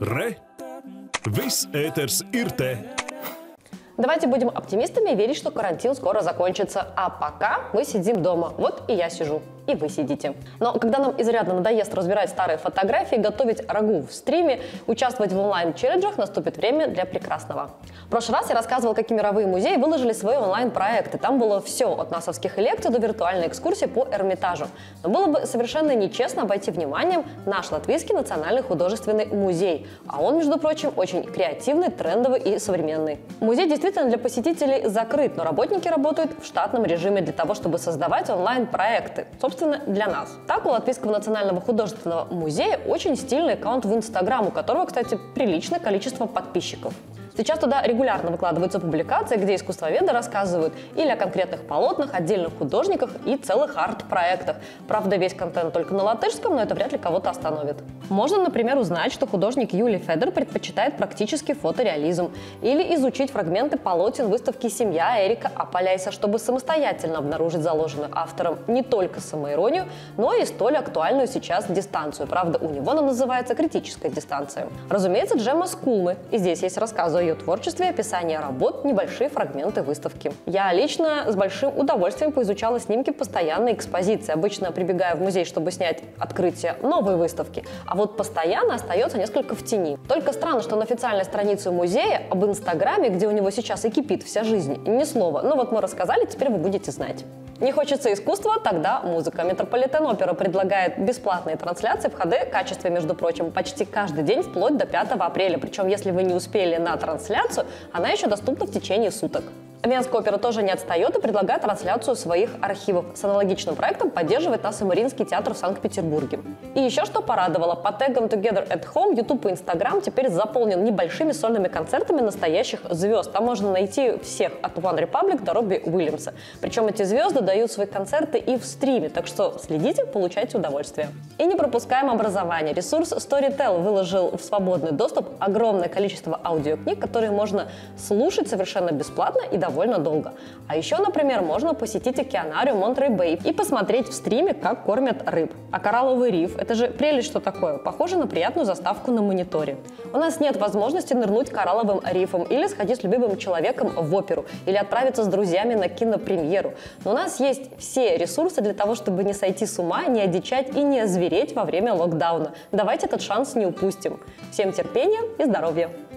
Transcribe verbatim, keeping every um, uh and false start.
Re! Viss ēters ir te! Давайте будем оптимистами и верить, что карантин скоро закончится. А пока мы сидим дома. Вот и я сижу. И вы сидите. Но когда нам изрядно надоест разбирать старые фотографии, готовить рагу в стриме, участвовать в онлайн-челленджах, наступит время для прекрасного. В прошлый раз я рассказывал, какие мировые музеи выложили свои онлайн-проекты. Там было все, от насовских лекций до виртуальной экскурсии по Эрмитажу. Но было бы совершенно нечестно обойти вниманием наш Латвийский национальный художественный музей. А он, между прочим, очень креативный, трендовый и современный. Музей действительно для посетителей закрыт, но работники работают в штатном режиме для того, чтобы создавать онлайн-проекты. Собственно, для нас. Так, у Латвийского национального художественного музея очень стильный аккаунт в Инстаграм, у которого, кстати, приличное количество подписчиков. Сейчас туда регулярно выкладываются публикации, где искусствоведы рассказывают или о конкретных полотнах, отдельных художниках и целых арт-проектах. Правда, весь контент только на латышском, но это вряд ли кого-то остановит. Можно, например, узнать, что художник Юлий Федер предпочитает практический фотореализм, или изучить фрагменты полотен выставки «Семья» Эрика Аполяйса, чтобы самостоятельно обнаружить заложенную автором не только самоиронию, но и столь актуальную сейчас дистанцию. Правда, у него она называется критическая дистанция. Разумеется, Джемма Скулмы, и здесь есть рассказы о ее творчестве, описание работ, небольшие фрагменты выставки. Я лично с большим удовольствием поизучала снимки постоянной экспозиции, обычно прибегая в музей, чтобы снять открытие новой выставки, а вот постоянно остается несколько в тени. Только странно, что на официальной странице музея об Инстаграме, где у него сейчас и кипит вся жизнь, ни слова. Но вот мы рассказали, теперь вы будете знать. Не хочется искусства, тогда музыка. Метрополитен Опера предлагает бесплатные трансляции в ха дэ качестве, между прочим, почти каждый день вплоть до пятого апреля. Причем, если вы не успели на трансляцию, она еще доступна в течение суток. Венская опера тоже не отстает и предлагает трансляцию своих архивов. С аналогичным проектом поддерживает нас и Мариинский театр в Санкт-Петербурге. И еще что порадовало, по тегам Together at Home YouTube и Instagram теперь заполнен небольшими сольными концертами настоящих звезд. Там можно найти всех от One Republic до Робби Уильямса. Причем эти звезды дают свои концерты и в стриме, так что следите, получайте удовольствие. И не пропускаем образование. Ресурс Storytel выложил в свободный доступ огромное количество аудиокниг, которые можно слушать совершенно бесплатно и довольно довольно долго. А еще, например, можно посетить океанариум Монтерей-Бэй и посмотреть в стриме, как кормят рыб. А коралловый риф – это же прелесть, что такое. Похоже на приятную заставку на мониторе. У нас нет возможности нырнуть коралловым рифом или сходить с любимым человеком в оперу, или отправиться с друзьями на кинопремьеру. Но у нас есть все ресурсы для того, чтобы не сойти с ума, не одичать и не озвереть во время локдауна. Давайте этот шанс не упустим. Всем терпения и здоровья!